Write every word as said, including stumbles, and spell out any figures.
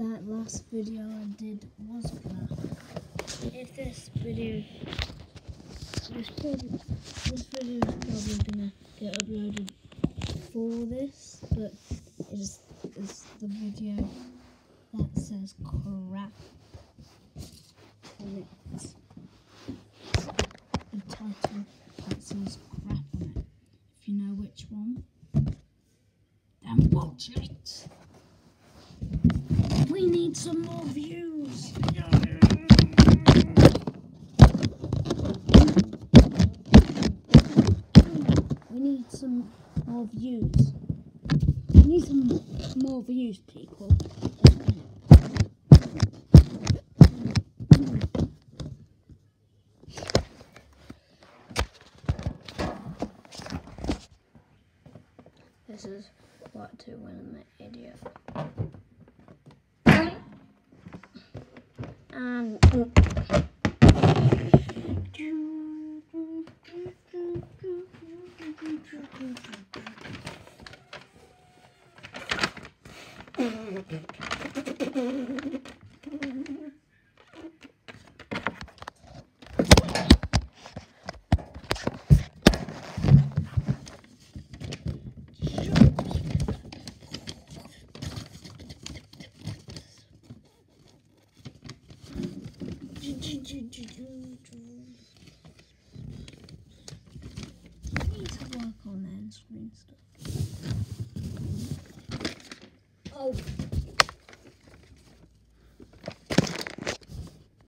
that last video I did was crap. If this video, this, probably, this video is probably gonna get uploaded for this, but it's, it's the video that says crap, and it's the title that says crap on it. If you know which one, then watch it. We need some more views. We need some more views. We need some more views, people. This is what to win an idiot. Um, I need to work on end screen stuff. Oh.